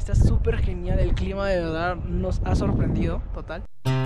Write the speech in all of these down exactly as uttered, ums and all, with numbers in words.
está súper genial, el clima de verdad nos ha sorprendido, total.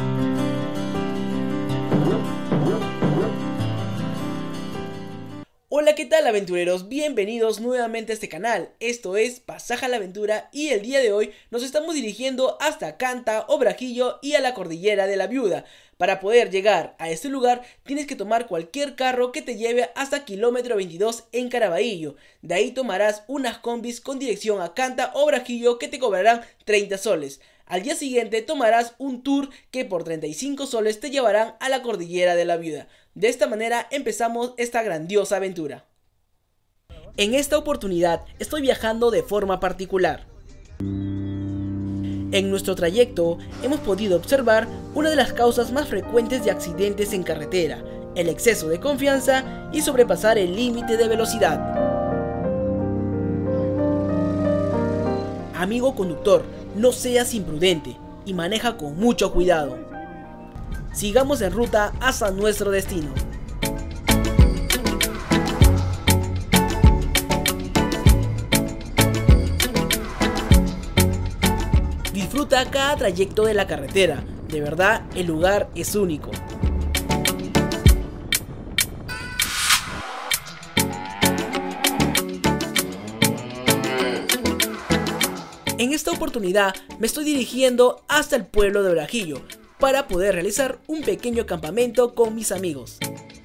Hola, ¿qué tal, aventureros? Bienvenidos nuevamente a este canal. Esto es Pasaje a la Aventura y el día de hoy nos estamos dirigiendo hasta Canta, Obrajillo y a la Cordillera de la Viuda. Para poder llegar a este lugar tienes que tomar cualquier carro que te lleve hasta kilómetro veintidós en Caraballo. De ahí tomarás unas combis con dirección a Canta, Obrajillo que te cobrarán treinta soles. Al día siguiente tomarás un tour que por treinta y cinco soles te llevarán a la Cordillera de la Viuda. De esta manera empezamos esta grandiosa aventura. En esta oportunidad estoy viajando de forma particular. En nuestro trayecto hemos podido observar una de las causas más frecuentes de accidentes en carretera: el exceso de confianza y sobrepasar el límite de velocidad. Amigo conductor, no seas imprudente y maneja con mucho cuidado. Sigamos en ruta hasta nuestro destino. Disfruta cada trayecto de la carretera, de verdad el lugar es único. En esta oportunidad me estoy dirigiendo hasta el pueblo de Obrajillo para poder realizar un pequeño campamento con mis amigos.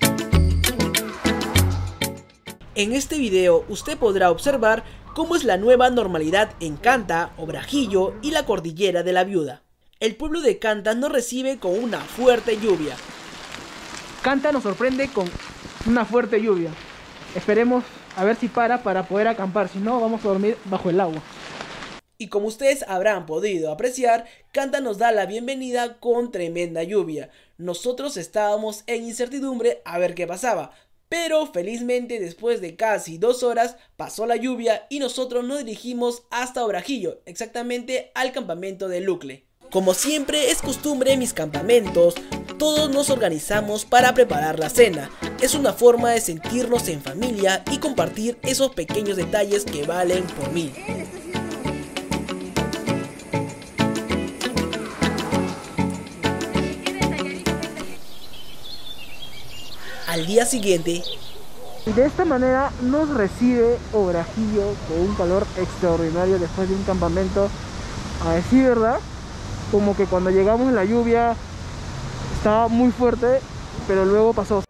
En este video usted podrá observar cómo es la nueva normalidad en Canta, Obrajillo y la Cordillera de la Viuda. El pueblo de Canta nos recibe con una fuerte lluvia. Canta nos sorprende con una fuerte lluvia. Esperemos a ver si para para poder acampar, si no vamos a dormir bajo el agua. Y como ustedes habrán podido apreciar, Canta nos da la bienvenida con tremenda lluvia. Nosotros estábamos en incertidumbre a ver qué pasaba, pero felizmente después de casi dos horas pasó la lluvia y nosotros nos dirigimos hasta Obrajillo, exactamente al campamento de Lucle. Como siempre es costumbre en mis campamentos, todos nos organizamos para preparar la cena. Es una forma de sentirnos en familia y compartir esos pequeños detalles que valen por mil. Al día siguiente, Y de esta manera nos recibe Obrajillo con un calor extraordinario después de un campamento. A decir verdad, como que cuando llegamos la lluvia estaba muy fuerte, pero luego pasó.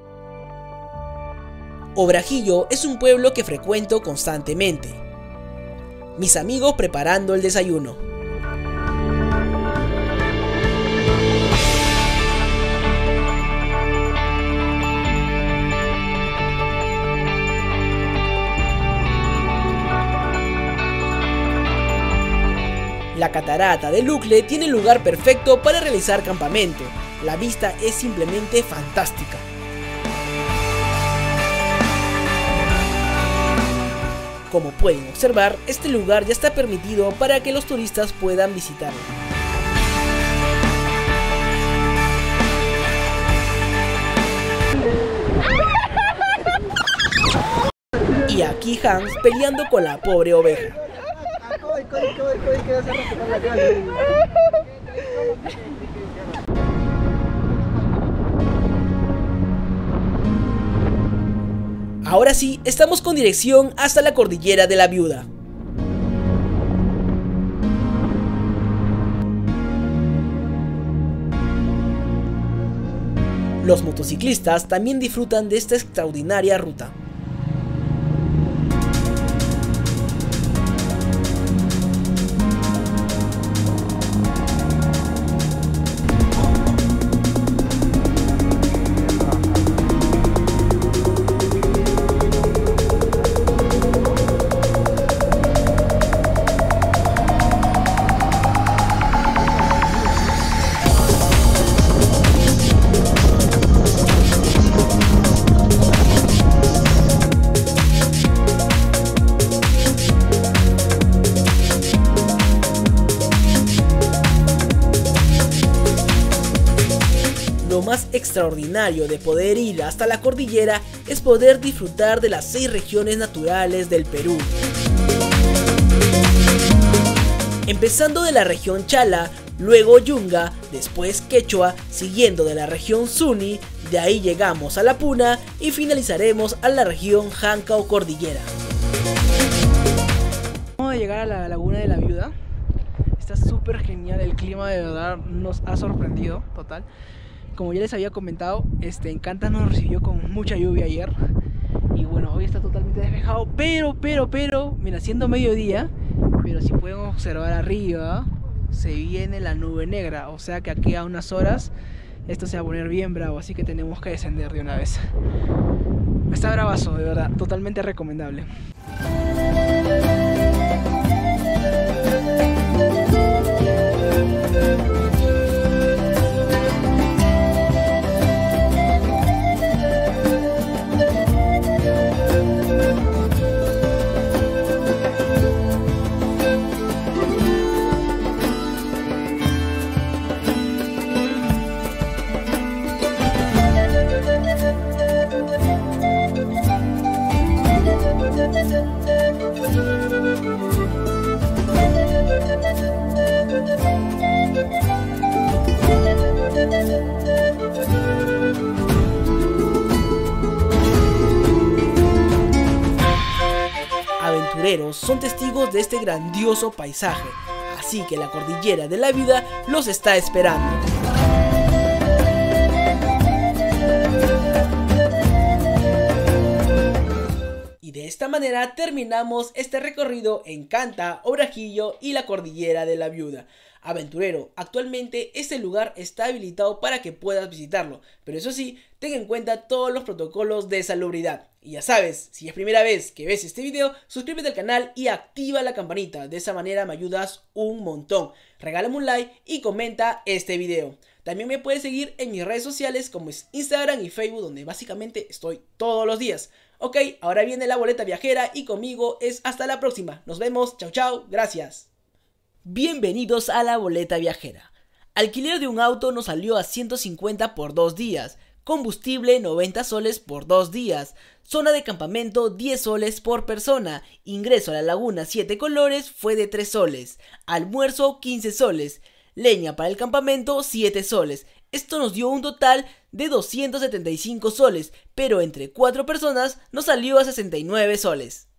Obrajillo es un pueblo que frecuento constantemente. Mis amigos preparando el desayuno. La catarata de Lucle tiene el lugar perfecto para realizar campamento. La vista es simplemente fantástica. Como pueden observar, este lugar ya está permitido para que los turistas puedan visitarlo. Y aquí Hans peleando con la pobre oveja. Ahora sí, estamos con dirección hasta la Cordillera de la Viuda. Los motociclistas también disfrutan de esta extraordinaria ruta. más extraordinario de poder ir hasta la cordillera es poder disfrutar de las seis regiones naturales del Perú. empezando de la región Chala, luego Yunga, después Quechua, siguiendo de la región Suni, de ahí llegamos a la Puna y finalizaremos a la región Janca o Cordillera. Vamos a llegar a la laguna de la Viuda. Está súper genial, el clima de verdad nos ha sorprendido, total. Como ya les había comentado, este, en Canta nos recibió con mucha lluvia ayer. Y bueno, hoy está totalmente despejado, pero, pero, pero, mira, siendo mediodía, pero si pueden observar arriba, se viene la nube negra. O sea que aquí a unas horas esto se va a poner bien bravo, así que tenemos que descender de una vez. Está bravazo, de verdad, totalmente recomendable. Aventureros son testigos de este grandioso paisaje, así que la Cordillera de la Viuda los está esperando. Y de esta manera terminamos este recorrido en Canta, Obrajillo y la Cordillera de la Viuda. Aventurero, actualmente este lugar está habilitado para que puedas visitarlo, pero eso sí, ten en cuenta todos los protocolos de salubridad. Y ya sabes, si es primera vez que ves este video, suscríbete al canal y activa la campanita, de esa manera me ayudas un montón. Regálame un like y comenta este video. También me puedes seguir en mis redes sociales como es Instagram y Facebook, donde básicamente estoy todos los días. Ok, ahora viene la boleta viajera y conmigo es hasta la próxima. Nos vemos, chau chau, gracias. Bienvenidos a la boleta viajera. Alquiler de un auto nos salió a ciento cincuenta por dos días, combustible noventa soles por dos días, zona de campamento diez soles por persona, ingreso a la laguna siete colores fue de tres soles, almuerzo quince soles, leña para el campamento siete soles. Esto nos dio un total de doscientos setenta y cinco soles, pero entre cuatro personas nos salió a sesenta y nueve soles.